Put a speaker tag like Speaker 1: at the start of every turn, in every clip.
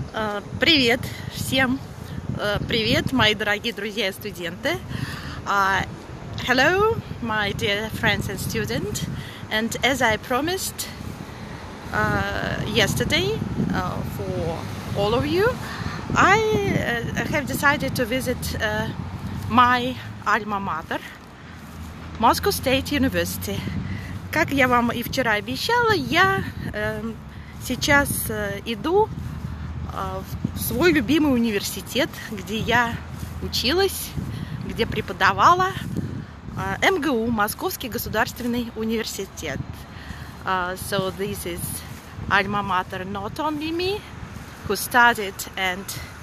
Speaker 1: Привет всем! Привет, мои дорогие друзья и студенты! Hello, my dear friends and students! And as I promised yesterday for all of you, I have decided to visit my alma mater, Moscow State University. Как я вам и вчера обещала, я сейчас иду в свой любимый университет, где я училась, где преподавала, МГУ, Московский государственный университет. So this is alma mater not only me, who studied and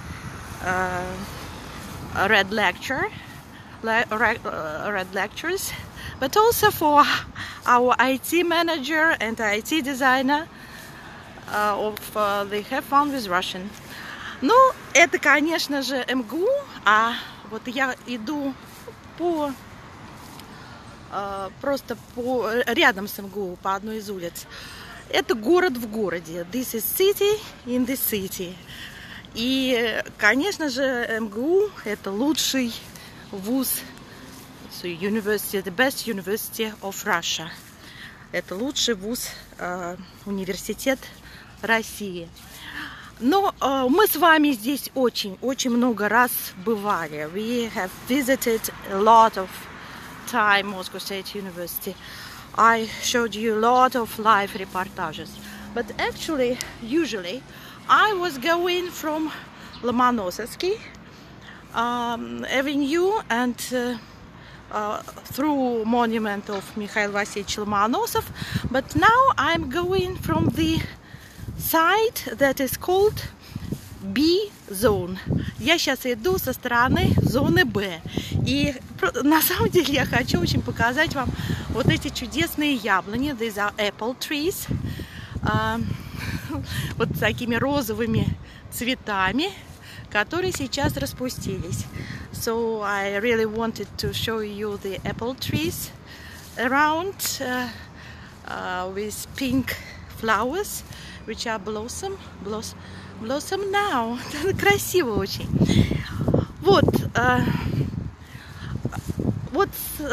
Speaker 1: read lectures, but also for our IT manager and IT designer of They Have Fun with Russian. Ну, это, конечно же, МГУ, а вот я иду просто рядом с МГУ, по одной из улиц. Это город в городе. This is city in the city. И, конечно же, МГУ это лучший вуз, so university, the best university of Russia. Это лучший вуз, университет России. Но мы с вами здесь очень много раз бывали. We have visited a lot of time Moscow State University. I showed you a lot of live reportages. But actually, usually, I was going from Lomonosovsky Avenue and through monument of Mikhail Vasilyevich Lomonosov. But now I'm going from the side that is called B zone. Я сейчас иду со стороны зоны Б. И на самом деле я хочу очень показать вам вот эти чудесные яблони. These are apple trees. Вот с такими розовыми цветами, которые сейчас распустились. So I really wanted to show you the apple trees around with pink flowers, which are blossom now. Красиво очень. Вот, вот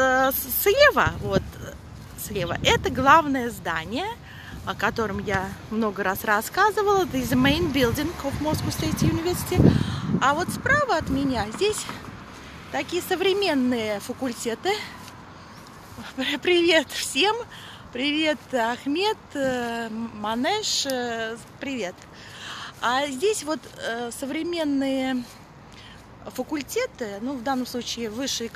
Speaker 1: слева это главное здание, о котором я много раз рассказывала. This is the main building of Moscow State University. А вот справа от меня здесь такие современные факультеты. Привет всем! Привет, Ахмед, Манеш, привет. А здесь вот современные факультеты, ну в данном случае высший,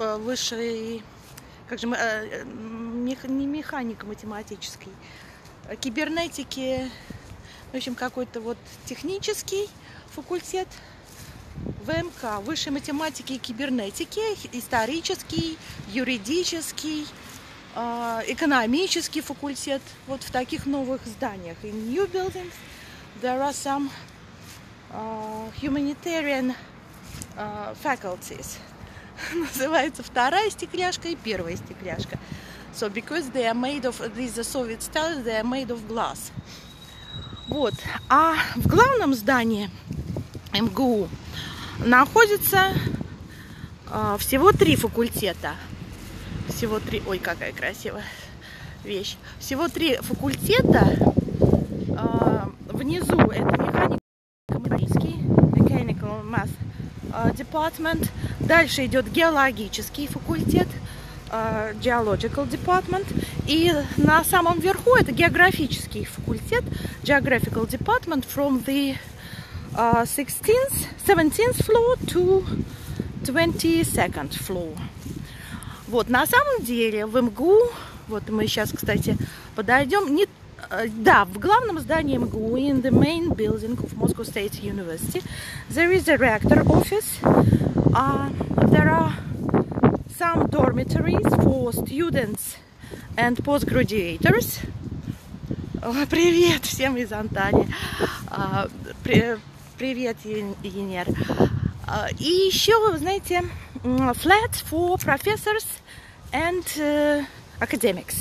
Speaker 1: как же не механико-математический, кибернетики, в общем какой-то вот технический факультет, ВМК, высшей математики и кибернетики, исторический, юридический, экономический факультет. Вот в таких новых зданиях. In new buildings there are some humanitarian faculties. Называется вторая стекляшка и первая стекляшка. So because they are made of these Soviet style, they are made of glass. Вот. А в главном здании МГУ находится всего 3 факультета. Всего 3. Ой, какая красивая вещь. Всего 3 факультета. Внизу это Mechanical Math Department. Дальше идет геологический факультет, Geological Department. И на самом верху это географический факультет, Geographical Department, from the 17th floor to 22nd floor. Вот, на самом деле в МГУ, вот мы сейчас, кстати, подойдем, да, в главном здании МГУ, in the main building of Moscow State University, there is a rector office, there are some dormitories for students and postgraduates. Привет всем из Анталии, привет, Енер. И еще, вы знаете, flats for professors and academics.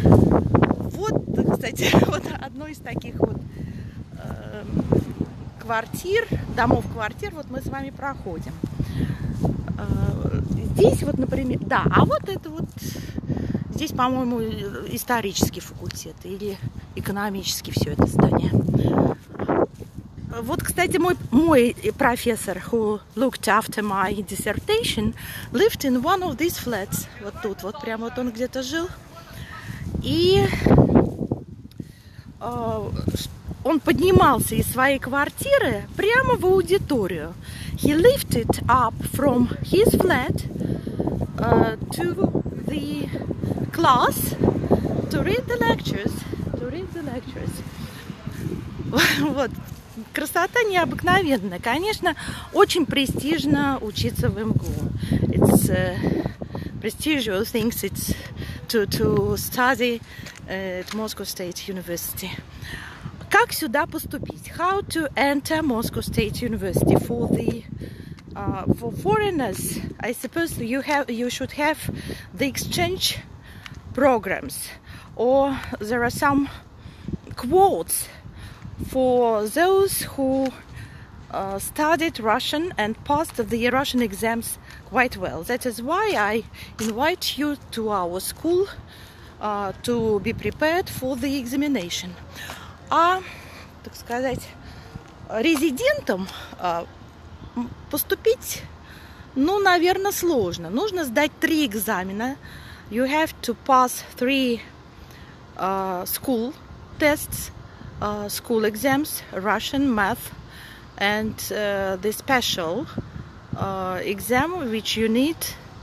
Speaker 1: Вот, кстати, вот одно из таких вот домов-квартир вот мы с вами проходим. Здесь вот, например, да, а вот это вот, здесь, по-моему, исторический факультет или экономический все это здание. Вот, кстати, мой профессор, who looked after my dissertation, lived in one of these flats. Вот тут, вот прямо вот он где-то жил. И он поднимался из своей квартиры прямо в аудиторию. He lifted up from his flat to the class to read the lectures. Вот. Красота необыкновенная. Конечно, очень престижно учиться в МГУ. It's prestigious things it's to study at Moscow State University. Как сюда поступить? How to enter Moscow State University for foreigners? I suppose you should have the exchange programs, or there are some quotes for those who studied Russian and passed the Russian exams quite well. That is why I invite you to our school to be prepared for the examination. А, так сказать, резидентам поступить, ну, наверное, сложно. Нужно сдать 3 экзамена. You have to pass 3 school tests, school exams, Russian, math, and the special exam which you need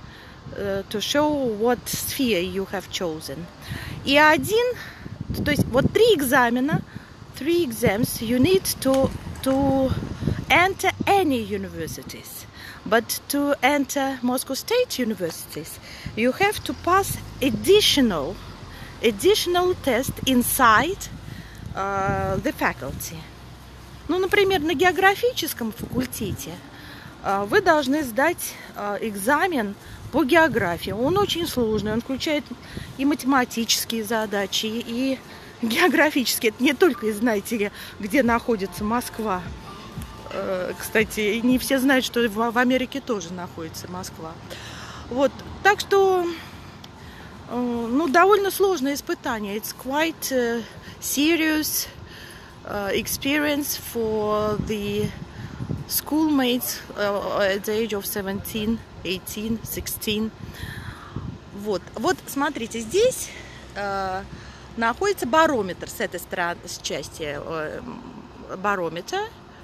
Speaker 1: to show what sphere you have chosen. И то есть вот 3 экзамена, 3 exams you need to enter any universities. But to enter Moscow State universities, you have to pass additional test inside the faculty. Ну, например, на географическом факультете вы должны сдать экзамен по географии. Он очень сложный, он включает и математические задачи, и географические. Это не только, знаете ли, где находится Москва. Кстати, не все знают, что в Америке тоже находится Москва. Вот, так что, ну, довольно сложное испытание. It's quite serious experience for the schoolmates at the age of 17, 18, 16. Вот, смотрите, здесь находится барометр с этой стороны, с части барометра.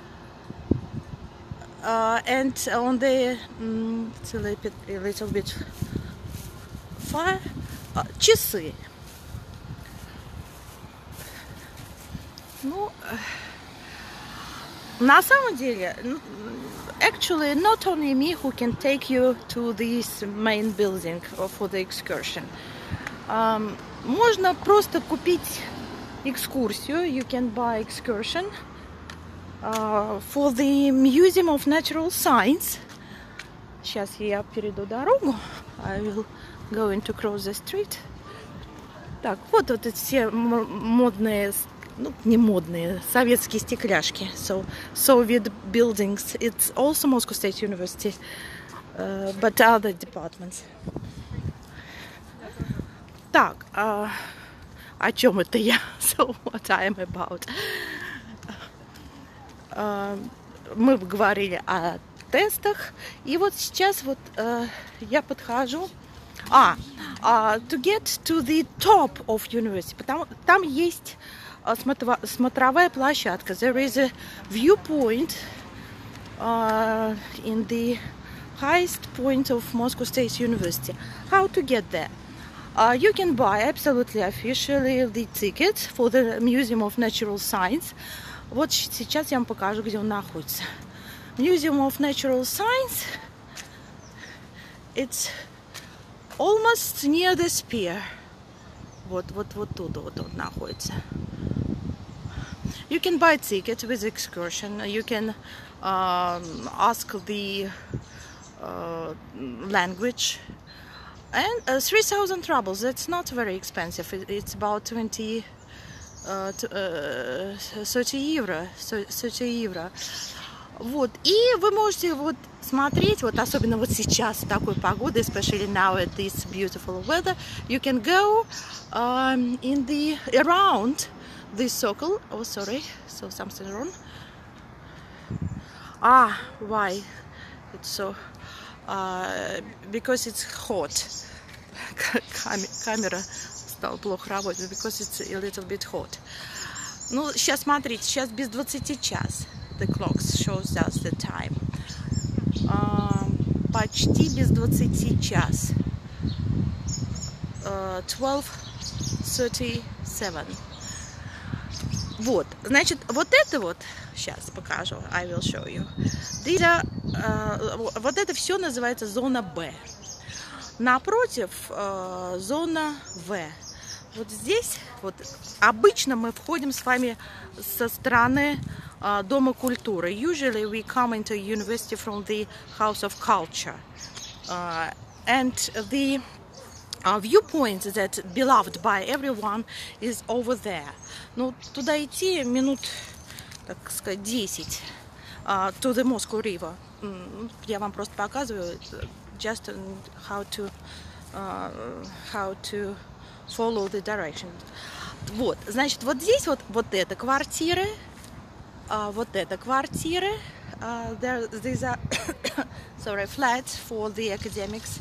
Speaker 1: And on the it's a little bit far, часы. Ну, на самом деле, actually, not only me who can take you to this main building for the excursion. Можно просто купить экскурсию. You can buy excursion for the Museum of Natural Science. Сейчас я перейду дорогу. I will going to cross the street. Так, вот эти все модные, ну, не модные, советские стекляшки. So, Soviet buildings. It's also Moscow State University, but other departments. Так, о чем это я? So, what I am about. Мы говорили о тестах, и вот сейчас вот я подхожу. To get to the top of university, потому там есть смотровая площадка. There is a viewpoint in the highest point of Moscow State University. How to get there? You can buy absolutely officially the ticket for the Museum of Natural Science. Вот сейчас я вам покажу, где он находится. Museum of Natural Science. It's almost near the spear. Вот тут вот он находится. You can buy ticket with excursion. You can ask the language. And 3,000 rubles. That's not very expensive. It's about 20 30 евро. 30 евро. Вот. И вы можете вот смотреть, вот особенно вот сейчас в такой погоде, especially now at this beautiful weather, you can go in the around this circle. Oh, sorry, so something wrong. Why? It's so because it's hot. Камера стала плохо работать, because it's a little bit hot. Ну, сейчас смотрите, сейчас без 20 час. The clock shows us the time. Почти без 20 час. 12:37. Вот, значит, вот это вот, сейчас покажу, I will show you. Вот это все называется зона Б. Напротив зона В. Вот здесь, вот обычно мы входим с вами со стороны Дома культуры. Usually we come into university from the House of Culture. And the viewpoint that beloved by everyone is over there. Ну, туда идти минут, так сказать, 10. To the Moscow River. Я вам просто показываю, just how to follow the direction. Вот, значит, вот здесь вот это квартиры, вот это квартиры. These are sorry, flats for the academics.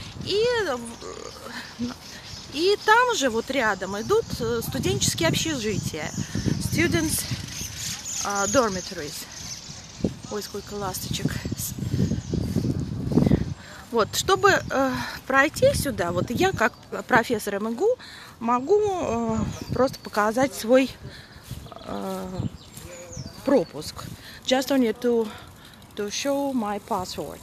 Speaker 1: И там же вот рядом идут студенческие общежития. Students dormitories. Ой, сколько ласточек. Вот, чтобы пройти сюда, вот я как профессор МГУ могу просто показать свой пропуск. Just only to show my passport.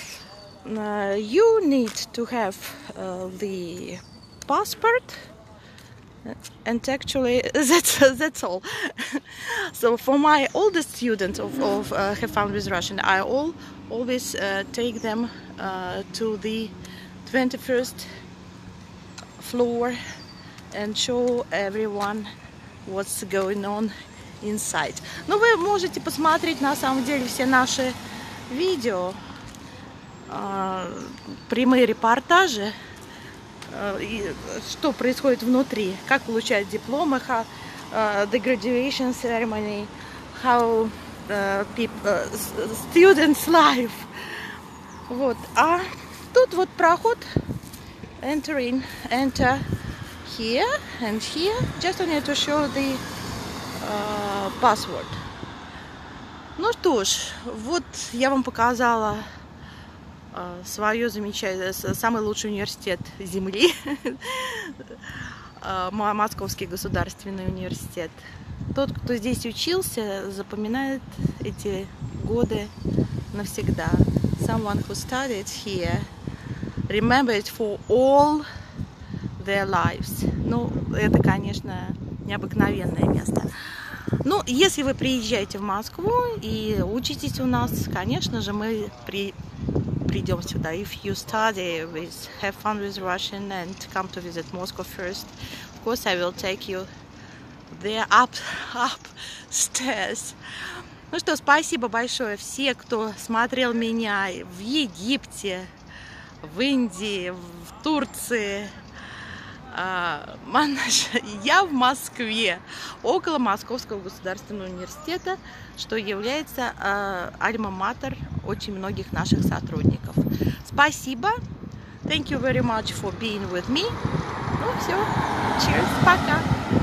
Speaker 1: You need to have the passport, and actually that's all. So for my oldest students of Have Fun with Russian, I always take them to the 21st floor and show everyone what's going on inside. Но вы можете посмотреть на самом деле все наши видео, прямые репортажи, что происходит внутри, как получают дипломы, the graduation ceremony, how students' life. Вот. А тут вот проход, enter here and here, just only to show the password. Ну что ж, вот я вам показала свое замечательное, самый лучший университет Земли, Московский государственный университет. Тот, кто здесь учился, запоминает эти годы навсегда. Someone who studied here remember it for all their lives. Ну, это, конечно, необыкновенное место. Ну, если вы приезжаете в Москву и учитесь у нас, конечно же, мы придем сюда. If you study with Have Fun with Russian and come to visit Moscow first, of course I will take you there upstairs. Ну что, спасибо большое все, кто смотрел меня в Египте, в Индии, в Турции. Я в Москве, около Московского государственного университета, что является альма-матер очень многих наших сотрудников. Спасибо. Thank you very much for being with me. Ну все, cheers, пока.